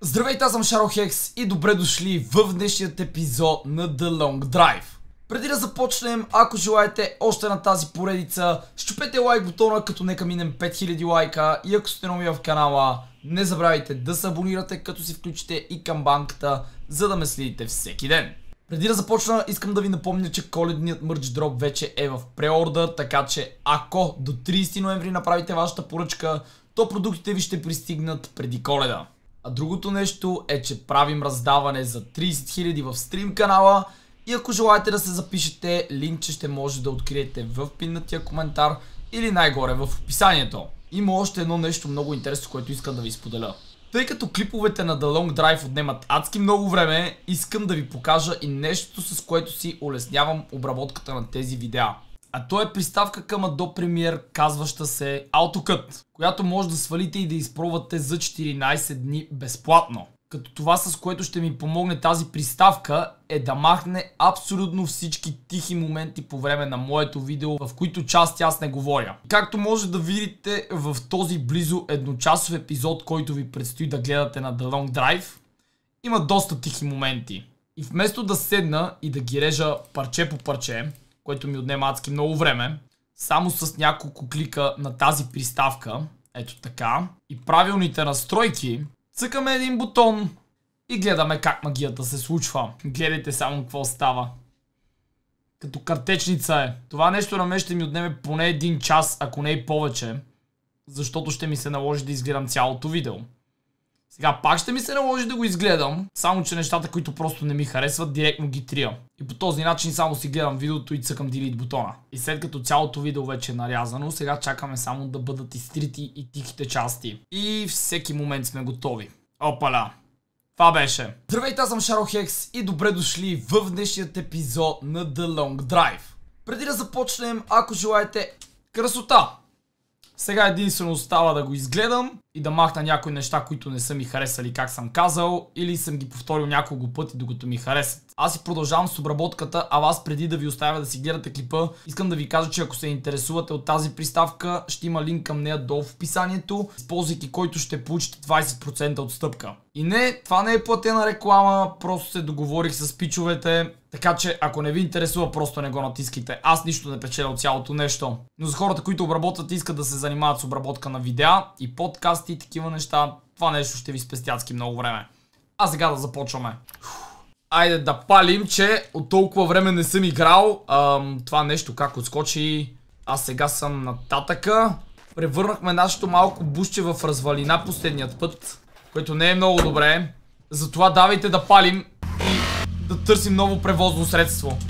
Здравейте, аз съм Шаро-Хекс и добре дошли в днешният епизод на The Long Drive. Преди да започнем, ако желаете още на тази поредица, щупете лайк бутона, като нека минем 5000 лайка, и ако сте нови в канала, не забравяйте да се абонирате, като си включите и камбанката, за да ме следите всеки ден. Преди да започна, искам да ви напомня, че коледният мърч дроп вече е в преордър, така че ако до 30 ноември направите вашата поръчка, то продуктите ви ще пристигнат преди Коледа. А другото нещо е, че правим раздаване за 30 000 в стрим канала, и ако желаете да се запишете, линкче ще може да откриете в пиннатия коментар или най-горе в описанието. Има още едно нещо много интересно, което искам да ви споделя. Тъй като клиповете на The Long Drive отнемат адски много време, искам да ви покажа и нещо, с което си улеснявам обработката на тези видеа. А то е приставка към Adobe Premiere, казваща се AutoCut, която може да свалите и да изпробвате за 14 дни безплатно. Като това, с което ще ми помогне тази приставка, е да махне абсолютно всички тихи моменти по време на моето видео, в които части аз не говоря. Както може да видите в този близо едночасов епизод, който ви предстои да гледате на The Long Drive, има доста тихи моменти. И вместо да седна и да ги режа парче по парче, което ми отнема адски много време, само с няколко клика на тази приставка, ето така, и правилните настройки, цъкаме един бутон и гледаме как магията се случва. Гледайте само какво става. Като картечница е. Това нещо на мен ще ми отнеме поне 1 час, ако не и повече, защото ще ми се наложи да изгледам цялото видео. Сега пак ще ми се наложи да го изгледам, само че нещата, които просто не ми харесват, директно ги трия. И по този начин само си гледам видеото и цъкам delete бутона. И след като цялото видео вече е нарязано, сега чакаме само да бъдат изтрити и тихите части. И всеки момент сме готови. Опаля! Това беше. Здравейте, аз съм Шаро-Хекс и добре дошли в днешният епизод на The Long Drive. Преди да започнем, ако желаете красота, сега единствено остава да го изгледам и да махна някои неща, които не са ми харесали, как съм казал, или съм ги повторил няколко пъти, докато ми харесат. Аз си продължавам с обработката, а вас преди да ви оставя да си гледате клипа, искам да ви кажа, че ако се интересувате от тази приставка, ще има линк към нея долу в описанието, използвайки който ще получите 20% отстъпка. И не, това не е платена реклама, просто се договорих с пичовете, така че ако не ви интересува, просто не го натискайте. Аз нищо не печеля от цялото нещо. Но за хората, които обработват и искат да се занимават с обработка на видеа и подкасти и такива неща, това нещо ще ви спести адски много време. А сега да започваме. Айде да палим, че от толкова време не съм играл. Това нещо как отскочи. Аз сега съм нататъка. Превърнахме нашето малко бусче в развалина последният път, което не е много добре. Затова давайте да палим и да търсим ново превозно средство.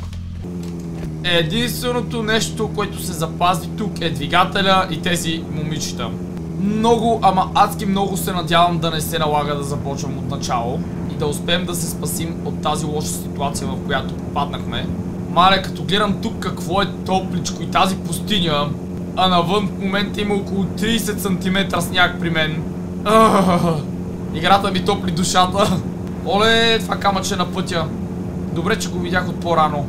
Единственото нещо, което се запази тук, е двигателя и тези момичета. Много, ама адски много се надявам да не се налага да започвам от начало и да успеем да се спасим от тази лоша ситуация, в която попаднахме. Мале, като гледам тук какво е топличко и тази пустиня, а навън в момента има около 30 см сняг при мен. Играта ми топли душата. Оле, това камъче на пътя. Добре, че го видях от по-рано.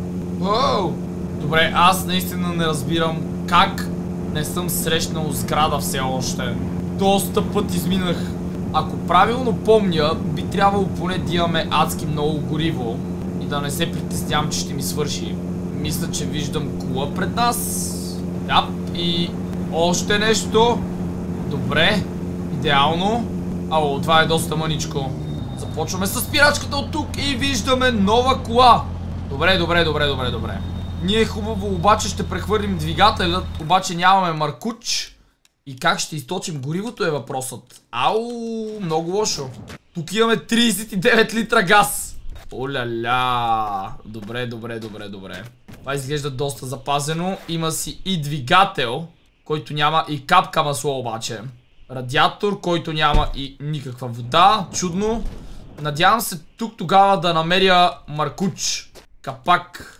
Добре, аз наистина не разбирам как не съм срещнал сграда все още. Доста път изминах. Ако правилно помня, би трябвало поне да имаме адски много гориво и да не се притеснявам, че ще ми свърши. Мисля, че виждам кола пред нас. Да, и още нещо. Добре, идеално. Ало, това е доста мъничко. Започваме с спирачката от тук и виждаме нова кола. Добре. Ние хубаво обаче ще прехвърлим двигателят, обаче нямаме маркуч. И как ще източим горивото е въпросът. Ау, много лошо. Тук имаме 39 литра газ. Оля-ля. Добре. Това изглежда доста запазено. Има си и двигател, който няма и капка масло обаче. Радиатор, който няма и никаква вода. Чудно. Надявам се тук тогава да намеря маркуч. Капак.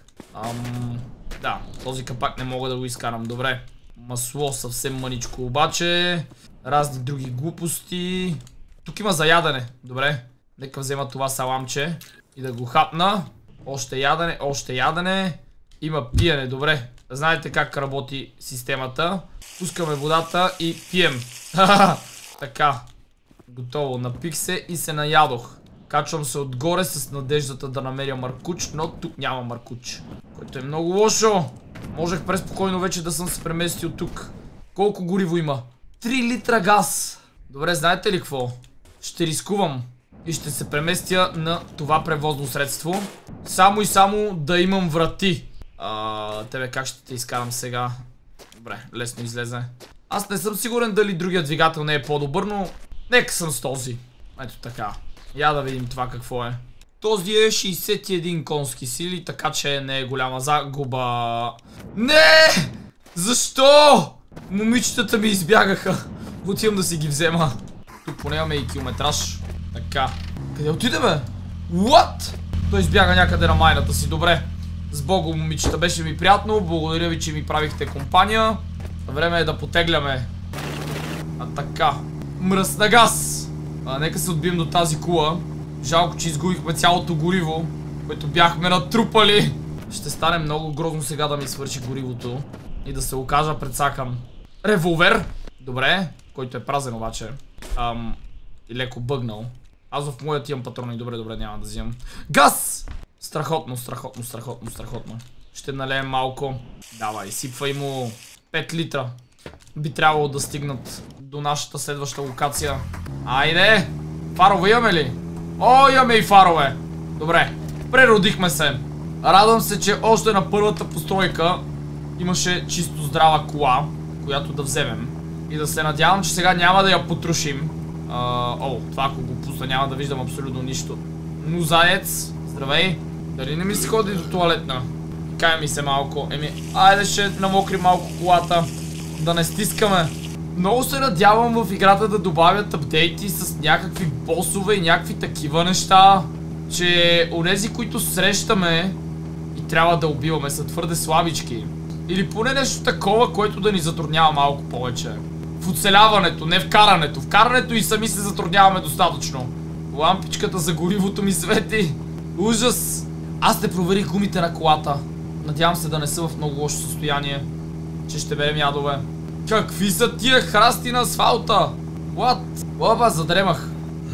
Да, този капак не мога да го изкарам. Добре. Масло съвсем мъничко обаче. Разни други глупости. Тук има за ядене. Добре. Нека взема това саламче и да го хапна. Още ядене. Има пиене. Добре. Знаете как работи системата. Пускаме водата и пием. Така. Готово, напих се и се наядох. Качвам се отгоре с надеждата да намеря маркуч, но тук няма маркуч. Което е много лошо. Можех преспокойно вече да съм се преместил тук. Колко гориво има? 3 литра газ. Добре, знаете ли какво? Ще рискувам и ще се преместя на това превозно средство. Само и само да имам врати. Тебе как ще те изкарам сега? Добре, лесно излезе. Аз не съм сигурен дали другия двигател не е по-добър, но нека съм с този. Ето така. Я да видим това какво е. Този е 61 конски сили, така че не е голяма загуба. Не! Защо? Момичетата ми избягаха. Отивам да си ги взема. Тук поне имаме и километраж. Така. Къде отиде, бе? What? Той избяга някъде на майната си. Добре. С Богом, момичета. Беше ми приятно. Благодаря ви, че ми правихте компания. Време е да потегляме. Така. Мръсна газ. Нека се отбием до тази кула. Жалко, че изгубихме цялото гориво, което бяхме натрупали. Ще стане много грозно сега да ми свърши горивото и да се окажа предсакан. Револвер. Добре. Който е празен обаче. И леко бъгнал. Аз в моят имам патрони. Добре, няма да взимам. Газ! Страхотно. Ще налеем малко. Давай, сипвай му 5 литра. Би трябвало да стигнат до нашата следваща локация. Айде! Фарове имаме ли? О, имаме и фарове! Добре, преродихме се. Радвам се, че още на първата постройка имаше чисто здрава кола, която да вземем. И да се надявам, че сега няма да я потрошим. Това ако го пусна, няма да виждам абсолютно нищо. Но заец, здравей! Дали не ми се ходи до туалетна? Кай ми се малко. Айде ще намокри малко колата. Да не стискаме. Много се надявам в играта да добавят апдейти с някакви босове и някакви такива неща, че онези, които срещаме и трябва да убиваме, са твърде слабички. Или поне нещо такова, което да ни затруднява малко повече. В оцеляването, не в карането. В карането и сами се затрудняваме достатъчно. Лампичката за горивото ми свети. Ужас! Аз не проверих гумите на колата. Надявам се да не са в много лошо състояние. Че ще берем ядове. Какви са тия храсти на асфалта? What? Лаба, задремах.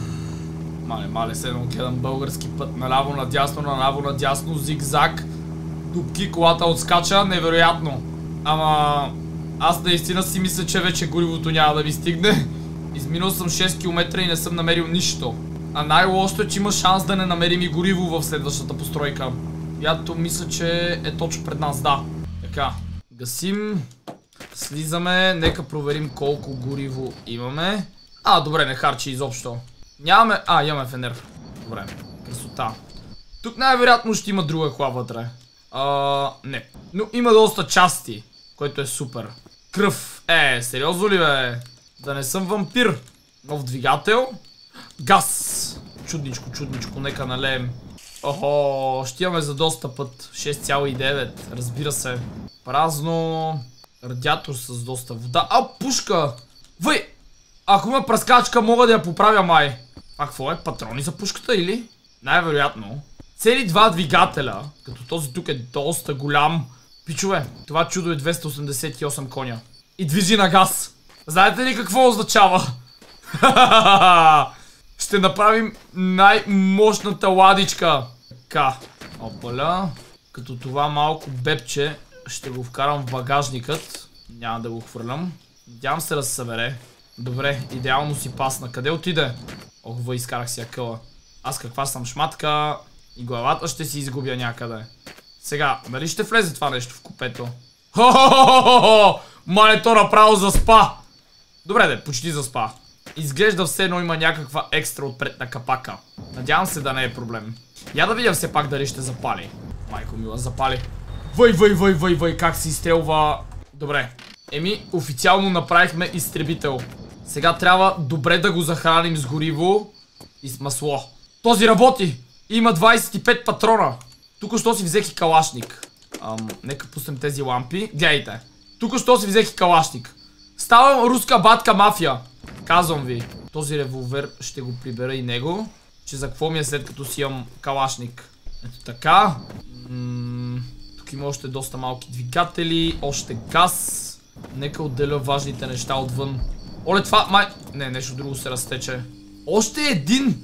Мале, седно гледам български път. Наляво надясно, зигзаг. Дупки, колата отскача, невероятно. Ама аз наистина си мисля, че вече горивото няма да ми стигне. Изминал съм 6 км и не съм намерил нищо. А най-лошото е, че има шанс да не намерим и гориво в следващата постройка. Ято мисля, че е точно пред нас, да. Така, гасим. Слизаме, нека проверим колко гориво имаме. Добре, не харчи изобщо. Нямаме... имаме фенер. Добре, красота. Тук най-вероятно ще има друга кола вътре. Не. Но има доста части, което е супер. Кръв. Сериозно ли, бе? Да не съм вампир. Нов двигател. Газ. Чудничко, нека налеем. Охо, ще имаме за доста път. 6,9, разбира се. Празно. Радиатор с доста вода. Пушка! Въй! Ако има пръскачка, мога да я поправя май. Какво е? Патрони за пушката или? Най-вероятно. Цели 2 двигателя. Като този тук е доста голям. Пичове, това чудо е 288 коня. И движи на газ. Знаете ли какво означава? Ще направим най-мощната ладичка. Така. Опаля. Като това малко бебче ще го вкарам в багажникът. Няма да го хвърлям. Надявам се да се събере. Добре, идеално си пасна. Къде отиде? Изкарах си акъла. Аз каква съм шматка. И главата ще си изгубя някъде. Сега, дали ще влезе това нещо в купето? Хо-хо-хо-хо-хо! Мале, то направо заспа! Добре, почти заспа. Изглежда все едно има някаква екстра отпред на капака. Надявам се да не е проблем. Я да видя все пак дали ще запали. Майко мила, запали. Въй, как се изстрелва. Добре. Официално направихме изтребител. Сега трябва добре да го захраним с гориво и с масло. Този работи! Има 25 патрона. Тук що си взех и калашник. Нека пуснем тези лампи. Гледайте. Тук що си взех и калашник. Ставам руска батка мафия. Казвам ви. Този револвер ще го прибера и него. Че за какво ми е след като си имам калашник. Ето така. Тук има още доста малки двигатели. Още газ. Нека отделя важните неща отвън. Оле, това май... Не, нещо друго се разтече. Още един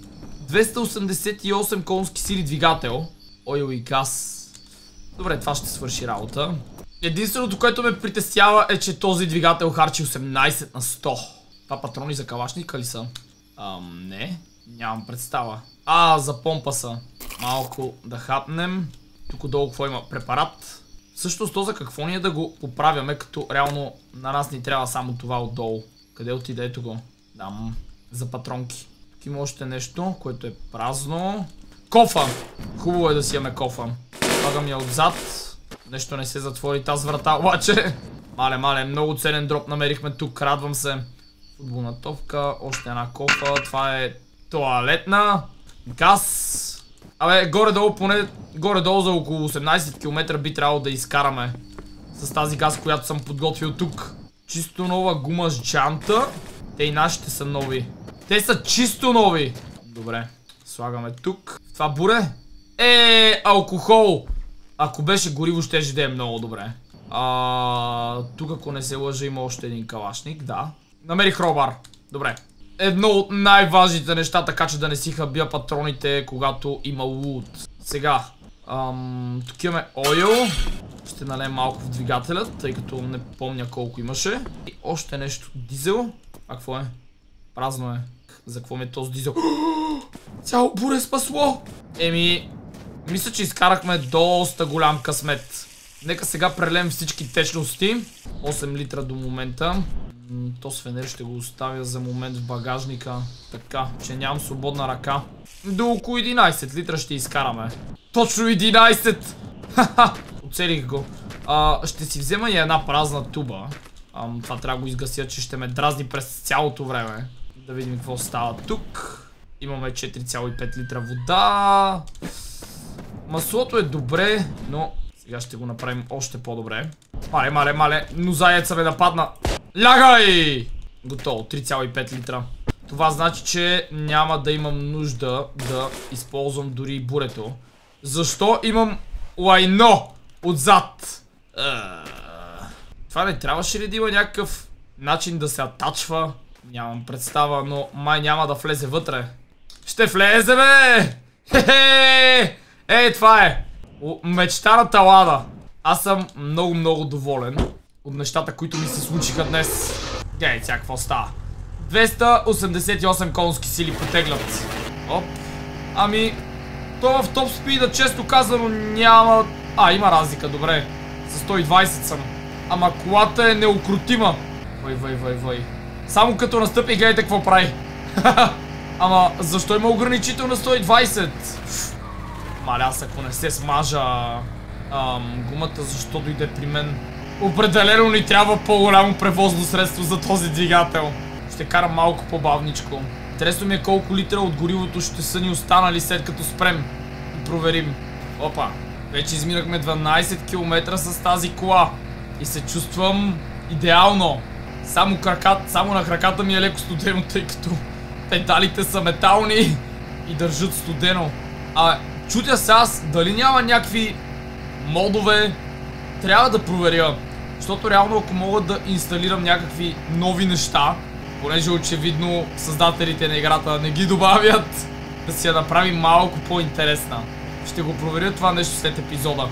288 конски сили двигател. Ойл и газ. Добре, това ще свърши работа. Единственото, което ме притеснява е, че този двигател харчи 18 на 100. Това патрони за калашника ли са? Не. Нямам представа. За помпа са. Малко да хапнем. Тук долу какво има? Препарат. Всъщност то за какво ни е да го поправяме, като реално на нас ни трябва само това отдолу. Къде отиде? Ето го. Дам. За патронки. Тук има още нещо, което е празно. Кофа! Хубаво е да си имаме кофа. Слагам я отзад. Нещо не се затвори тази врата, обаче. Мале, много ценен дроп намерихме тук, радвам се. Футболна топка, още една кофа, това е тоалетна. Газ. Горе-долу, поне горе-долу за около 18 км би трябвало да изкараме. С тази газ, която съм подготвил тук. Чисто нова гума с джанта. Те и нашите са нови. Те са чисто нови. Добре, слагаме тук. Това буре? Алкохол! Ако беше гориво, щеше да е много добре. Тук, ако не се лъжа, има още един калашник, да. Намерих робар. Добре. Едно от най-важните неща, така че да не си хабя патроните, когато има лут. Сега. Тук имаме ойл. Ще налеем малко в двигателя, тъй като не помня колко имаше. И още нещо. Дизел. Какво е? Празно е. За какво ми е този дизел? Цяло буре спасло! Мисля, че изкарахме доста голям късмет. Нека сега прелем всички течности. 8 литра до момента. То свенер ще го оставя за момент в багажника. Така, че нямам свободна ръка. До около 11 литра ще изкараме. Точно 11! Хаха! Оцелих го. Ще си взема и една празна туба. Това трябва да го изгася, че ще ме дразни през цялото време. Да видим какво става тук. Имаме 4,5 литра вода. Маслото е добре, но сега ще го направим още по-добре. Мале, но заеца ме нападна. Лягай! Готово, 3,5 литра. Това значи, че няма да имам нужда да използвам дори бурето. Защо имам лайно отзад? Това не трябваше ли да има някакъв начин да се атачва? Нямам представа, но май няма да влезе вътре. Ще влезе, бе! Хе-хе! Това е! Мечта на талада. Аз съм много доволен от нещата, които ми се случиха днес. Гледай сега какво става. 288 конски сили потеглят. Оп. То в топ спида, често казано, няма... Има разлика, добре. За 120 съм. Ама колата е неукротима. Вой. Само като настъпи, гледайте какво прави. Ама защо има ограничител на 120? Маля, аз ако не се смажа гумата, защо дойде при мен? Определено ни трябва по-голямо превозно средство за този двигател. Ще карам малко по-бавничко. Интересно ми е колко литра от горивото ще са ни останали след като спрем. И проверим. Опа, вече изминахме 12 км с тази кола. И се чувствам идеално. Само на краката ми е леко студено, тъй като педалите са метални и държат студено. Чудя се аз дали няма някакви модове. Трябва да проверя. Защото реално ако мога да инсталирам някакви нови неща, понеже очевидно създателите на играта не ги добавят, да си я направим малко по-интересна. Ще го проверя това нещо след епизода.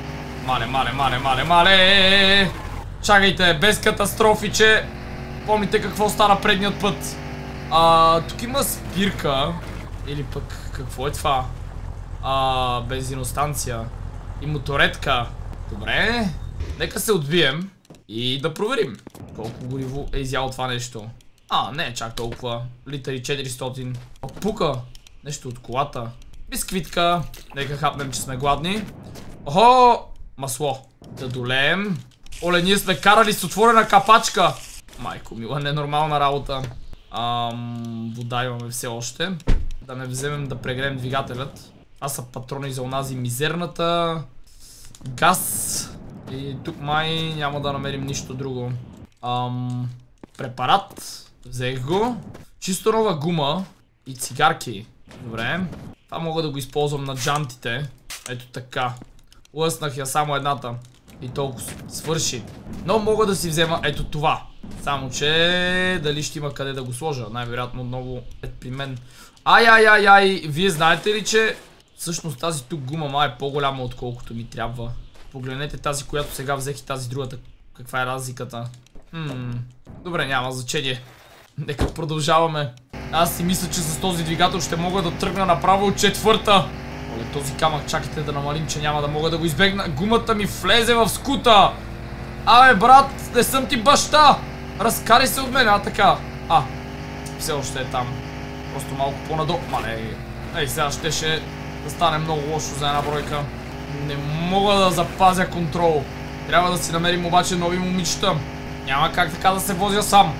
Мале! Чакайте, без катастрофи, че помните какво стана предният път. Тук има спирка. Или пък какво е това? Бензиностанция. И моторетка. Добре. Нека се отбием и да проверим колко гориво е изяло това нещо. Не е чак толкова. Литъри 400. Пука. Нещо от колата. Бисквитка. Нека хапнем, че сме гладни. Охо! Масло. Да долеем. Оле, ние сме карали с отворена капачка. Майко мила, ненормална работа. Вода имаме все още. Да не вземем да прегреем двигателят. Това са патрони за онази мизерната. Газ. И тук май няма да намерим нищо друго. Препарат. Взех го. Чисто нова гума. И цигарки. Добре. Това мога да го използвам на джантите. Ето така. Лъснах я само едната. И толкова свърши. Но мога да си взема ето това. Само че дали ще има къде да го сложа. Най-вероятно отново е при мен. Ай, вие знаете ли, че всъщност тази тук гума май е по-голяма отколкото ми трябва. Погледнете тази, която сега взех и тази другата. Каква е разликата? Добре, няма значение. Нека продължаваме. Аз си мисля, че с този двигател ще мога да тръгна направо от четвърта. Оле, този камък, чакайте да намалим, че няма да мога да го избегна. Гумата ми влезе в скута. Абе, брат, не съм ти баща. Разкари се от мен, така. Все още е там. Просто малко по-надолу. Ей, сега ще да стане много лошо за една бройка. Не мога да запазя контрол. Трябва да си намерим обаче нови момичета. Няма как така да се возя сам.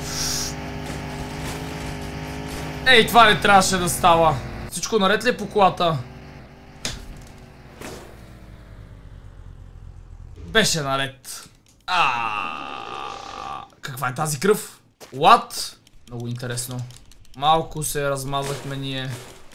Ей, това не трябваше да става. Всичко наред ли е по колата? Беше наред. Каква е тази кръв? What? Много интересно. Малко се размазахме ние.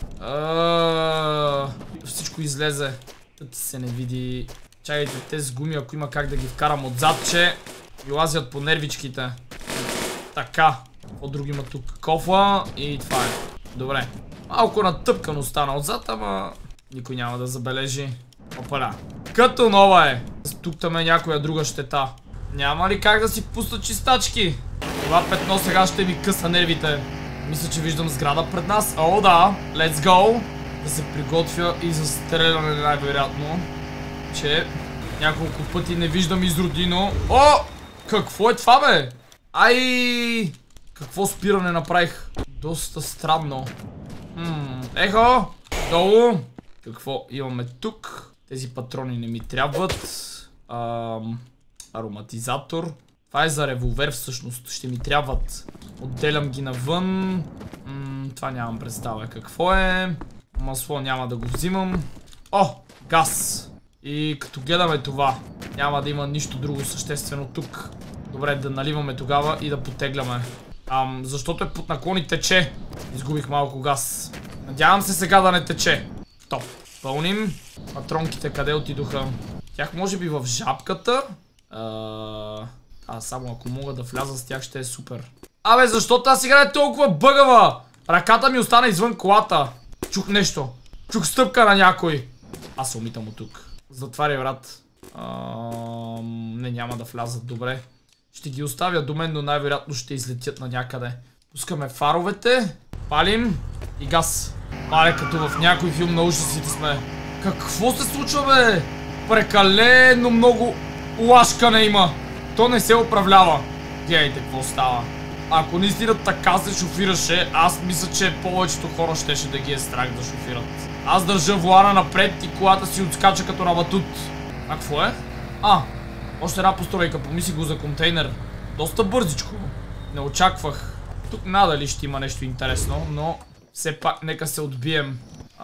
Всичко излезе. Да ти се не види. Чакайте, тези гуми, ако има как да ги вкарам отзад, че ми лазят по нервичките. Така. Какво друго има тук? Кофа и това е. Добре. Малко натъпкано стана отзад, ама никой няма да забележи. Опаля. Като нова е. Тук там е някоя друга щета. Няма ли как да си пусна чистачки? Това петно сега ще ми къса нервите. Мисля, че виждам сграда пред нас. О, да. Let's go. Да се приготвя и за стреляне най-вероятно. Че няколко пъти не виждам изродино. О! Какво е това, бе? Ай! Какво спиране направих? Доста странно. Ехо! Долу! Какво имаме тук? Тези патрони не ми трябват. Ароматизатор. Това е за револвер всъщност. Ще ми трябват. Отделям ги навън. Това нямам представа какво е. Масло няма да го взимам. О! Газ! И като гледаме това, няма да има нищо друго съществено тук. Добре, да наливаме тогава и да потегляме. Защото е под наклон и тече. Изгубих малко газ. Надявам се сега да не тече. Топ. Пълним. Патронките къде отидоха? Тях може би в жабката. Само ако мога да вляза с тях ще е супер. Абе, защо тази игра е толкова бъгава? Ръката ми остана извън колата. Чух нещо. Чух стъпка на някой. Аз се умитам от тук. Затваря врат. Не, няма да влязат. Добре. Ще ги оставя до мен, но най-вероятно ще излетят на някъде. Пускаме фаровете. Палим. И газ. Като в някой филм на ужасите сме. Какво се случва, бе? Прекалено много лашкане има. То не се управлява. Гледайте какво става. Ако наистина така се шофираше, аз мисля, че повечето хора щеше да ги е страх да шофират. Аз държа волана напред и колата си отскача като на батут. Какво е? Още една постройка, помисли го за контейнер. Доста бързичко. Не очаквах. Тук надали ще има нещо интересно, но все пак нека се отбием.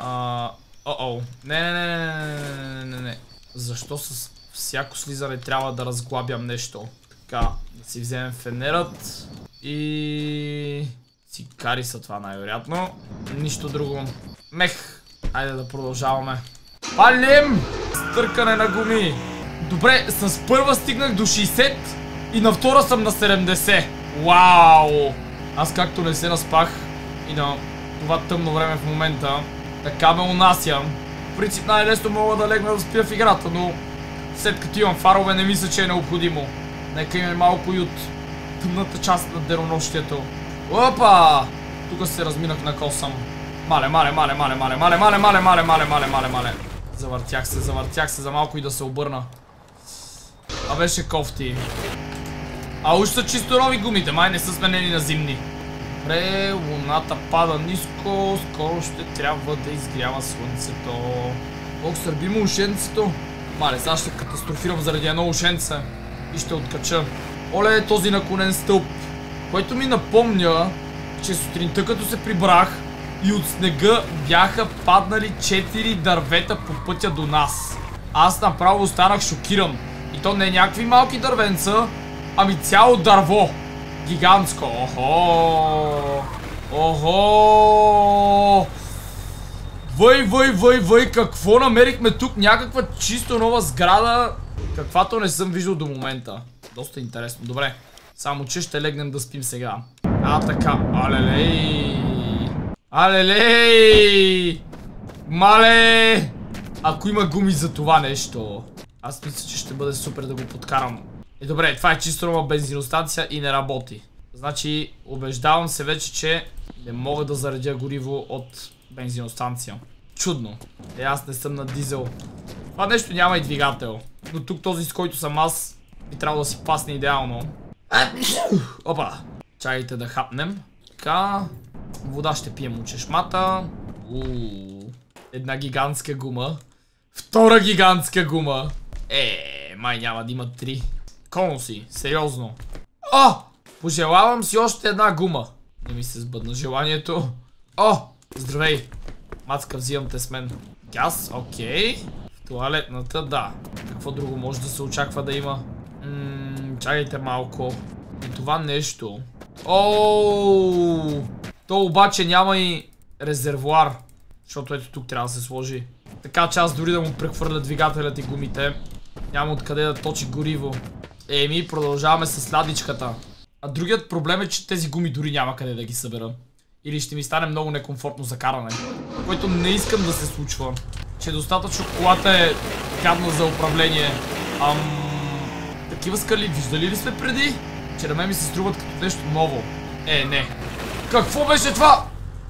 Не. Защо с всяко слизане трябва да разглабям нещо? Така, да си вземем фенерът и... Цикари са това най-вероятно. Нищо друго. Мех. Айде да продължаваме. Палим! Стъркане на гуми. Добре, с първа стигнах до 60 и на втора съм на 70. Вау! Аз както не се наспах и на това тъмно време в момента, така ме унасям. В принцип най-лесно мога да легна да спя в играта, но след като имам фарове не мисля, че е необходимо. Нека имаме малко и от тъмната част на денонощието. Опа! Тук се разминах на косъм. Мале. Завъртях се за малко и да се обърна. Беше кофти. Уж са чисто нови гумите, май не са сменени на зимни. Добре, луната пада ниско, скоро ще трябва да изгрява слънцето. Колко сърбимо ушенцето. Сега ще катастрофирам заради едно ушенце и ще откача. Оле, този наклонен стълб, който ми напомня, че сутринта като се прибрах и от снега бяха паднали 4 дървета по пътя до нас. Аз направо останах шокиран. И то не някакви малки дървенца, ами цяло дърво. Гигантско. Охо! Въй, какво намерихме тук? Някаква чисто нова сграда, каквато не съм виждал до момента. Доста интересно. Добре. Само че ще легнем да спим сега. Така. Алелей! Мале! Ако има гуми за това нещо, аз мисля, че ще бъде супер да го подкарам. Добре, това е чисто нова бензиностанция и не работи. Значи, убеждавам се вече, че не мога да заредя гориво от бензиностанция. Чудно. Аз не съм на дизел. Това нещо няма и двигател. Но тук този, с който съм аз, би трябвало да си пасне идеално. Опа! Чакайте да хапнем. Така. Вода ще пием от чешмата. Една гигантска гума. Втора гигантска гума. Май няма да има 3. Конуси, сериозно. Пожелавам си още една гума. Не ми се сбъдна желанието. Здравей. Мацка, взимам те с мен. Газ, окей. Туалетната, да. Какво друго може да се очаква да има? Чакайте малко. И това нещо. То обаче няма и резервуар. Защото ето тук трябва да се сложи. Така че аз дори да му прехвърля двигателят и гумите, няма откъде да точи гориво. Продължаваме с ладичката. А другият проблем е, че тези гуми дори няма къде да ги събера. Или ще ми стане много некомфортно за каране. Което не искам да се случва. Че достатъчно колата е гадна за управление. Такива скали виждали ли сме преди? Че на мен ми се струват като нещо ново. Не. Какво беше това?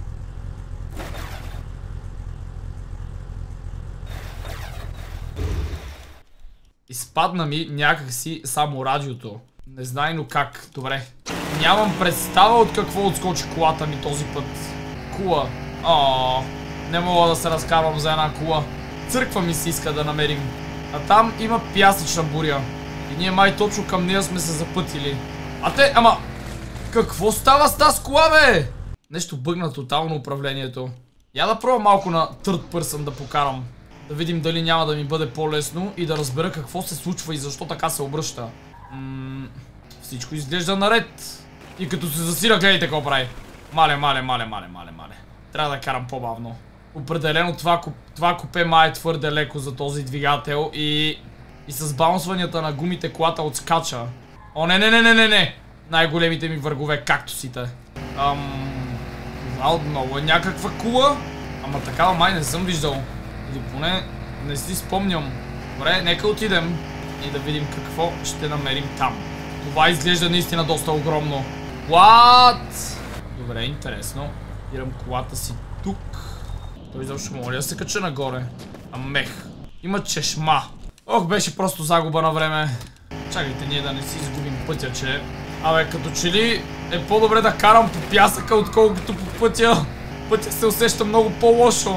Изпадна ми някакси само радиото. Незнайно как. Добре. Нямам представа от какво отскочи колата ми този път. Кула. Не мога да се разкарвам за една кула. Църква ми се иска да намерим. А там има пясъчна буря. И ние май точно към нея сме се запътили. Какво става с тази кола, бе? Нещо бъгна тотално управлението. Я да пробвам малко на third person да покарам. Да видим дали няма да ми бъде по-лесно и да разбера какво се случва и защо така се обръща. Всичко изглежда наред. И като се засира, гледайте какво прави. Мале. Трябва да карам по-бавно. Определено това купе май е твърде леко за този двигател и с баунсванията на гумите колата отскача. Не. Най-големите ми врагове, кактусите. Много е някаква кула. Такава май не съм виждал. Или поне не си спомням. Добре, нека отидем и да видим какво ще намерим там. Това изглежда наистина доста огромно. What? Добре, интересно. Ирам колата си тук. Той изобщо моля да се кача нагоре. Мех. Има чешма. Беше просто загуба на време. Чакайте ние да не си изгубим пътя, че... като че ли е по-добре да карам по пясъка, отколкото по пътя. Пътя се усеща много по-лошо.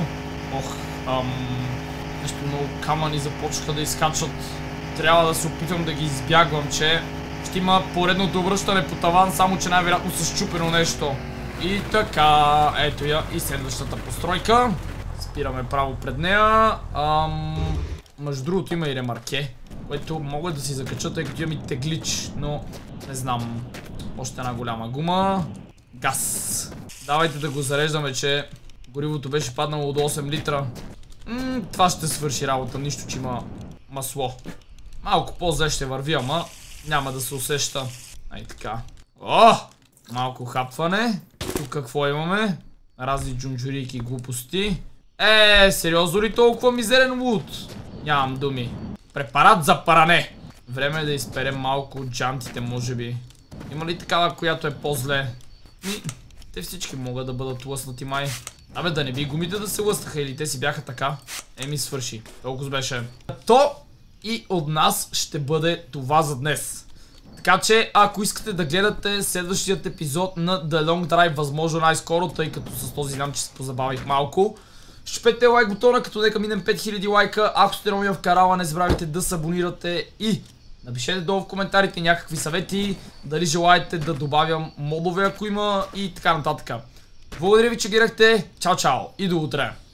Нещо много камъни започнаха да изкачат. Трябва да се опитвам да ги избягвам, че ще има поредното връщане по таван, само че най-вероятно са счупено нещо. И така, ето я и следващата постройка. Спираме право пред нея. Между другото има и ремарке, което мога да си закача, тъй като имам и теглич, но не знам. Още една голяма гума. Газ. Давайте да го зареждаме, че горивото беше паднало до 8 литра. Това ще свърши работа, нищо че има масло. Малко по-зле ще върви, ама няма да се усеща. Така. Малко хапване. Тук какво имаме? Разни джунджурийки, глупости. Сериозно ли толкова мизерен лут? Нямам думи. Препарат за паране. Време е да изперем малко от джантите, може би. Има ли такава, която е по-зле? Те всички могат да бъдат лъснати май. Да не би гумите да се лъснаха или те си бяха така. Свърши. Толкова беше. То и от нас ще бъде това за днес. Така че, ако искате да гледате следващият епизод на The Long Drive, възможно най-скоро, тъй като с този лям, че се позабавих малко, щупете лайк бутона, като нека минем 5000 лайка. Ако сте нови в канала, не забравяйте да се абонирате и напишете долу в коментарите някакви съвети, дали желаете да добавям модове, ако има и така нататък. Благодаря ви, че гледахте. Чао и до утре!